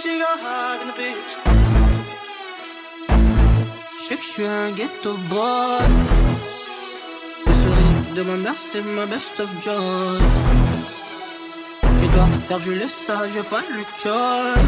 she got hot in the bitch. Je sais que je suis un ghetto boy. Le sourire de ma mère c'est ma best of joy. Je dois faire du laissage, j'ai pas le choix.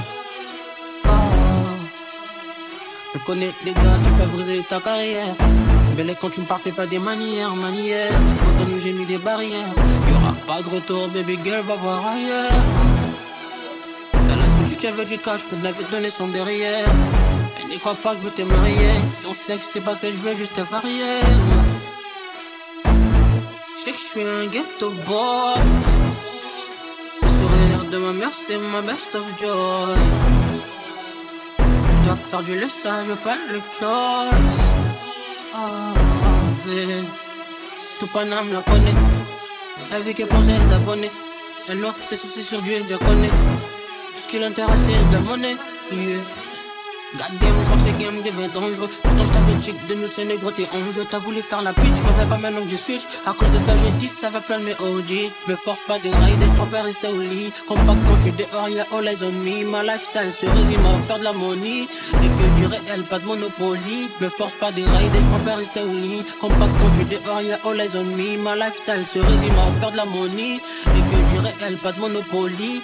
Je connais les gars qui peuvent briser ta carrière. Belle quand tu me parles, fais pas des manières. Quand nous j'ai mis des barrières. Y'aura pas de retour, baby girl, va voir ailleurs. Elle a senti que j'avais du cash, mais l'avais donné son derrière. Elle n'y croit pas que je veux te marier. Si on sait que c'est parce que je veux juste te varier. Je sais que je suis un ghetto boy. Le sourire de ma mère c'est ma best of joy. Je dois faire du laissage, pas le choice. Tout Paname la connaît. Elle veut que pour ses abonnés. Elle noie ses soucis sur Dieu, je connais. Tout ce qui l'intéresse c'est de la monnaie. Yeah. Goddamn, quand ces games deviennent dangereux. Pourtant je t'avais dit de nous c'est négro t'es 11. T'as voulu faire la pitch, je refais pas maintenant que je switch. À cause de toi j'ai 10 avec plein de mes OG. Me force pas de ride, je préfère rester au lit. Compact quand je suis dehors, y'a all eyes on me. Ma lifestyle se résume à faire de la money. Et que du réel, pas de monopoly. Me force pas de ride, je préfère rester au lit. Compact quand je suis dehors, y'a all eyes on me. Ma lifestyle se résume à faire de la money. Et que du réel, pas de monopoly.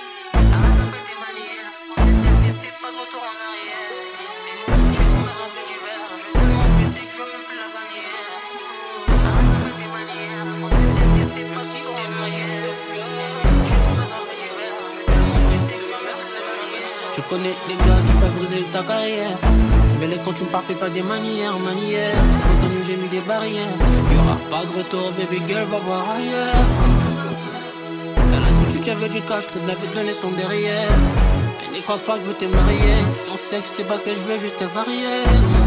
Je connais les gars qui peuvent briser ta carrière. Belle quand tu me parles, fais pas des manières. Quand nous j'ai mis des barrières. Y'aura pas de retour, baby girl, va voir ailleurs. Elle a senti que j'avais du cash, je l'avais donné son derrière. Elle n'y croit pas que je veux te marier. Si on sait que c'est parce que je veux juste te varier.